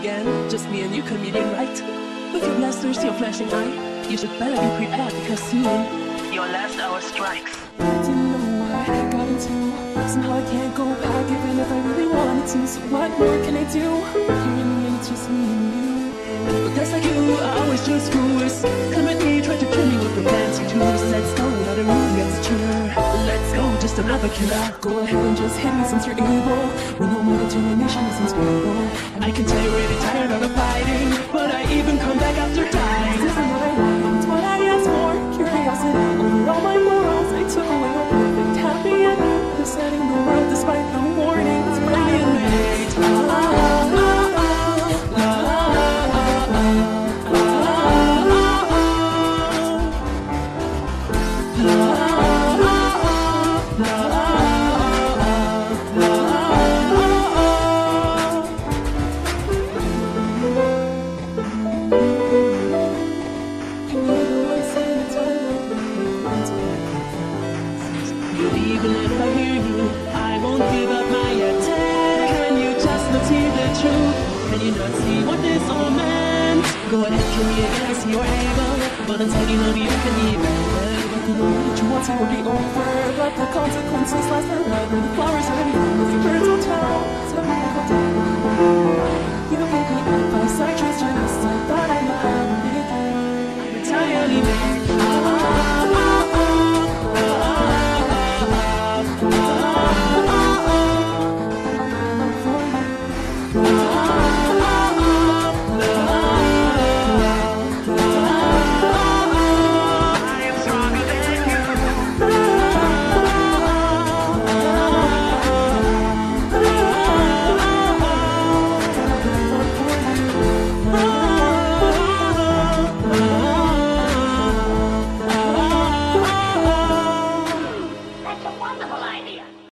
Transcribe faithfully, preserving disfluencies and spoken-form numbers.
again. Just me and you, comedian, right? With your blasters, your flashing eye, you should better be prepared because soon your last hour strikes. I didn't know what I got into. Somehow I can't go back even if I really wanted to. So what more can I do? Here in the end, it's just me and you. But guys like you are always just fools. Come at me, try to kill me with your fancy tools. Let's go, another room gets chiller. Let's go, just another killer. Go ahead and just hit me since you're able. We know my determination is unstable. I can tell you're really tired of the fighting, but I even come back after dying. This isn't what I want, it's what I asked for. Curiosity over all my morals. I took away your perfect happy ending. They're setting the world despite the warnings. Brilliant mate. Ah, ah, ah, ah, ah, ah, even if I hear you, I won't give up my attack. Can you just not see the truth? Can you not see what this all meant? Go ahead, kill me again, I see you're able. But until you know the end can even but the moment that you want to will be over. But the consequences last forever. The flowers are in bloom, the birds will tell. So I go down.